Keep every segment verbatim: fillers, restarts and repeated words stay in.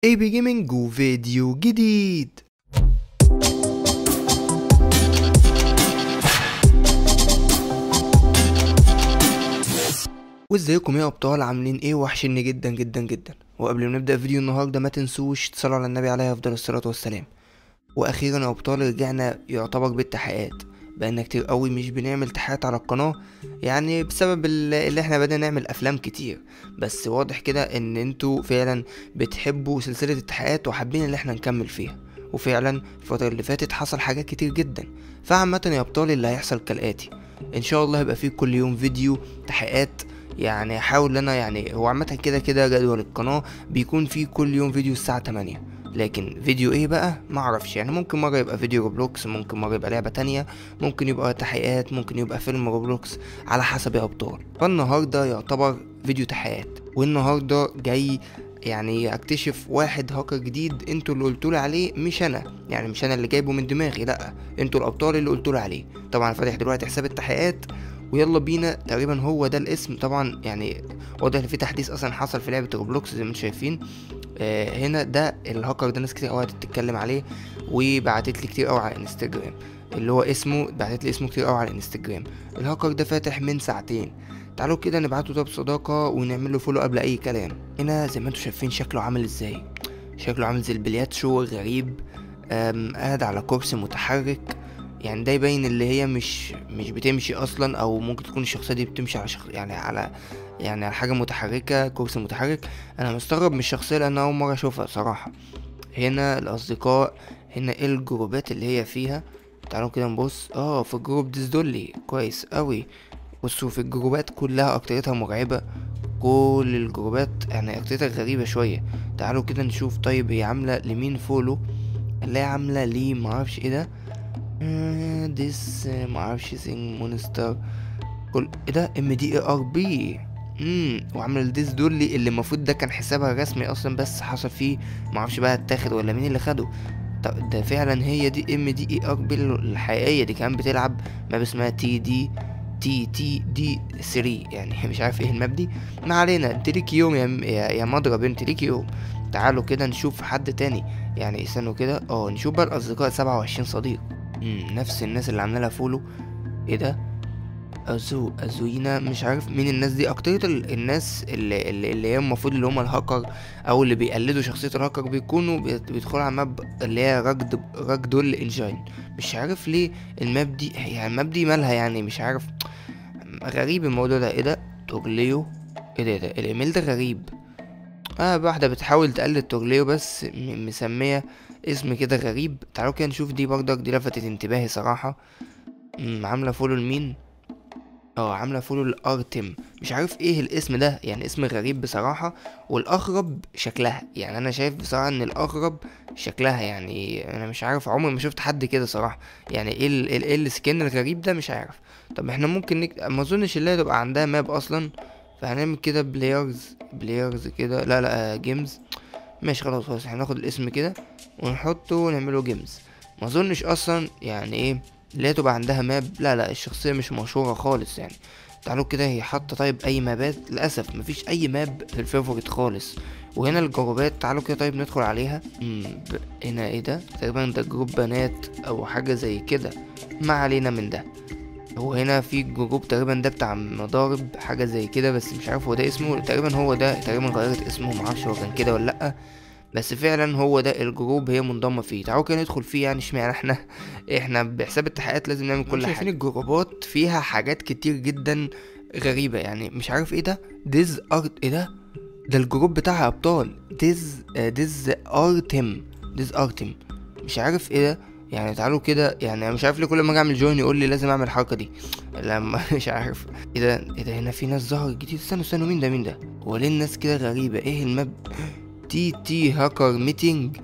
اي بي جيمنج وفيديو جديد. وازيكم يا ابطال، عاملين ايه؟ وحشني جدا جدا جدا. وقبل ما نبدا فيديو النهارده ما تنسوش تصلوا على النبي عليه افضل الصلاه والسلام. واخيرا يا ابطال رجعنا يعتبر بالتحقيقات، بقالنا كتير قوي مش بنعمل تحقيقات على القناه، يعني بسبب اللي احنا بدأنا نعمل افلام كتير. بس واضح كده ان انتوا فعلا بتحبوا سلسله التحقيقات وحابين ان احنا نكمل فيها. وفعلا الفتره اللي فاتت حصل حاجات كتير جدا. فعامه يا ابطال اللي هيحصل كالاتي: ان شاء الله هيبقى فيه كل يوم فيديو تحقيقات. يعني احاول انا، يعني هو عامه كده كده جدول القناه بيكون فيه كل يوم فيديو الساعه تمانية، لكن فيديو ايه بقى ما اعرفش. يعني ممكن مره يبقى فيديو روبلوكس، ممكن مره يبقى لعبه تانية، ممكن يبقى تحقيقات، ممكن يبقى فيلم روبلوكس، على حسب يا ابطال. فالنهارده يعتبر فيديو تحقيقات، والنهارده جاي يعني اكتشف واحد هاكر جديد انتوا اللي قلتولي عليه، مش انا. يعني مش انا اللي جايبه من دماغي، لا انتوا الابطال اللي قلتولي عليه. طبعا فاتح دلوقتي حساب التحقيقات ويلا بينا. تقريبا هو ده الاسم طبعا، يعني واضح ان في تحديث اصلا حصل في لعبه روبلوكس زي ما انتم شايفين. آه هنا ده الهاكر ده ناس كتير قوي بتتكلم عليه، وبعتت لي كتير قوي على الانستجرام. اللي هو اسمه بعتت لي اسمه كتير قوي على الانستجرام. الهاكر ده فاتح من ساعتين. تعالوا كده نبعته طب صداقه ونعمل له فولو قبل اي كلام. هنا زي ما انتم شايفين شكله عامل ازاي، شكله عامل زي البلياتشو غريب، قاعد على كرسي متحرك. يعني ده يبين اللي هي مش مش بتمشي اصلا، او ممكن تكون الشخصيه دي بتمشي على شخص، يعني على يعني على حاجه متحركه، كرسي متحرك. انا مستغرب من الشخصيه لان اول مره اشوفها صراحه. هنا الاصدقاء، هنا ايه الجروبات اللي هي فيها. تعالوا كده نبص. اه في الجروب ديزدولي كويس قوي. بصوا في الجروبات كلها اكتريتها مرعبه، كل الجروبات يعني اكتريتها غريبه شويه. تعالوا كده نشوف. طيب هي عامله لمين فولو؟ اللي هي عامله ليه معرفش ايه ده. ديس معرفش سين مونستر كل ايه ده. ام دي اي ار بي. امم وعامل ديس دولي اللي المفروض ده كان حسابها رسمي اصلا، بس حصل فيه معرفش بقى اتاخد ولا مين اللي خده. طب ده فعلا هي دي ام دي اي ار بي الحقيقيه. دي كمان بتلعب ماب اسمها تي دي تي تي دي ثري، يعني مش عارف ايه الماب دي. ما علينا. انت ليك يوم يا يا, يا مضرب، انت ليك يوم. تعالوا كده نشوف حد تاني. يعني استنوا كده، اه نشوف بقى الاصدقاء. سبعة وعشرين صديق. امم نفس الناس اللي عامله لها فولو. ايه ده؟ ازو ازوينا. مش عارف مين الناس دي. اكترية الناس اللي اللي, اللي هي المفروض اللي هم الهاكر او اللي بيقلدوا شخصية الهاكر بيكونوا بيدخلوا على ماب اللي هي راجد راجدول انجين. مش عارف ليه الماب دي، يعني الماب دي مالها يعني، مش عارف. غريب الموضوع ده. ايه ده؟ تورليو. ايه ده, ده الايميل ده غريب. اه واحدة بتحاول تقلد تورليو بس مسمية اسم كده غريب. تعالوا كده نشوف. دي برضك دي لفتت انتباهي صراحة. عاملة فولو لمين؟ اه عامله فولو لارتم. مش عارف ايه الاسم ده، يعني اسم غريب بصراحه. والاغرب شكلها، يعني انا شايف بصراحه ان الاغرب شكلها، يعني انا مش عارف، عمري ما شفت حد كده صراحه. يعني ايه ال ايه ال- السكين الغريب ده؟ مش عارف. طب احنا ممكن نك... ما اظنش اللي هي تبقى عندها ماب اصلا. فهنعمل كده بلايرز بلايرز كده. لا لا جيمز. ماشي خلاص خلاص احنا ناخد الاسم كده ونحطه ونعمله جيمز. ما اظنش اصلا يعني ايه اللي هي تبقى عندها ماب. لا لا الشخصيه مش مشهوره خالص يعني. تعالوا كده هي حاطه طيب اي مابات؟ للاسف مفيش اي ماب في الفيفوريت خالص. وهنا الجروبات. تعالوا كده طيب ندخل عليها. امم ب... هنا ايه ده؟ تقريبا ده جروب بنات او حاجه زي كده. ما علينا من ده. هو هنا في جروب تقريبا ده بتاع مضارب حاجه زي كده، بس مش عارف هو ده اسمه. تقريبا هو ده، تقريبا غيرت اسمه، معرفش هو كان كده ولا لا. بس فعلا هو ده الجروب هي منضمه فيه. تعالوا كده ندخل فيه. يعني اشمعنى احنا احنا بحساب التحقيقات لازم نعمل كل حاجه. شايفين الجروبات فيها حاجات كتير جدا غريبه، يعني مش عارف ايه ده. ديز ارت. ايه ده؟ ده الجروب بتاع ابطال. ديز ديز ارتم ديز ارتم مش عارف ايه ده. يعني تعالوا كده، يعني انا مش عارف ليه كل ما اجي اعمل جوين يقول لي لازم اعمل الحركه دي. لما مش عارف ايه ده. ايه ده؟ هنا في ناس ظهرت جديد. استنوا استنوا مين ده؟ مين ده؟ هو ليه الناس كده غريبه؟ ايه الماب؟ تي تي هاكر ميتنج.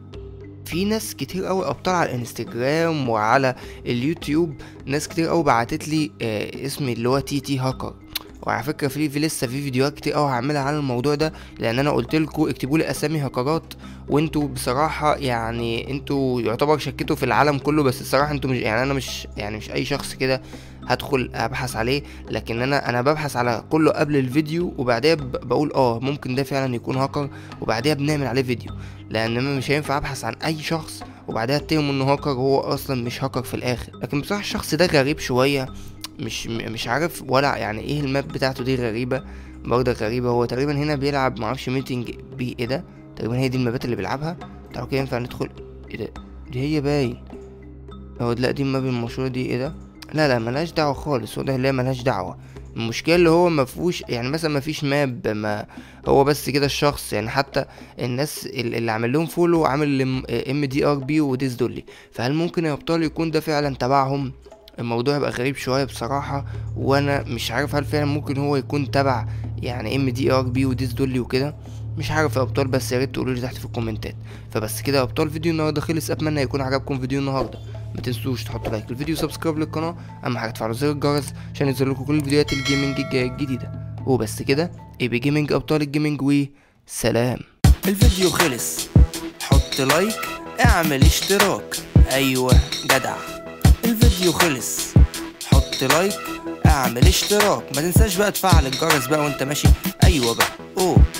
في ناس كتير قوي ابطال على الانستجرام وعلى اليوتيوب. ناس كتير قوي بعتت لي آه اسمي اللي هو تي تي هاكر. وعلى فكره في في لسه في فيديوهات كتير قوي هعملها عن الموضوع ده، لان انا قلت لكم اكتبوا لي اسامي هاكرات، وانتوا بصراحه يعني انتوا يعتبر شكيتوا في العالم كله، بس الصراحه انتوا مش يعني انا مش يعني مش اي شخص كده هدخل ابحث عليه، لكن انا انا ببحث على كله قبل الفيديو، وبعدها ب- بقول اه ممكن ده فعلا يكون هاكر، وبعدها بنعمل عليه فيديو، لان انا مش هينفع ابحث عن اي شخص وبعدها اتهم انه هاكر وهو اصلا مش هاكر في الاخر. لكن بصراحه الشخص ده غريب شويه، مش م- مش عارف ولا يعني ايه الماب بتاعته دي غريبه، برضه غريبه. هو تقريبا هنا بيلعب معرفش ميتنج بي ايه ده، تقريبا هي دي المابات اللي بيلعبها. تعالوا كده ينفع ندخل؟ ايه ده؟ دي هي باين. هو لا دي الماب المشهوره دي ايه ده؟ لا لا ملهاش دعوه خالص، هو ده اللي هي ملهاش دعوه. المشكله اللي هو مفهوش يعني مثلا مفيش ماب، ما هو بس كده الشخص يعني. حتى الناس ال- اللي عامل لهم فولو عامل ام دي ار بي وديس دولي، فهل ممكن يا ابطال يكون ده فعلا تبعهم؟ الموضوع يبقى غريب شويه بصراحه، وانا مش عارف هل فعلا ممكن هو يكون تبع يعني ام دي ار بي وديس دولي وكده. مش عارف يا ابطال، بس يا ريت تقولوا لي تحت في الكومنتات. فبس كده يا ابطال فيديو النهارده خلص، اتمنى يكون عجبكم فيديو النهارده. ما تنسوش تحطوا لايك للفيديو وسبسكرايب للقناه، اهم حاجه تفعلوا زر الجرس عشان ينزل لكم كل فيديوهات الجيمنج الجايه الجديده. وبس كده، اي بي جيمنج ابطال الجيمنج، وسلام. الفيديو خلص، حط لايك، اعمل اشتراك، ايوه جدع. الفيديو خلص، حط لايك، اعمل اشتراك، ما تنساش بقى تفعل الجرس بقى وانت ماشي، ايوه بقى اوه.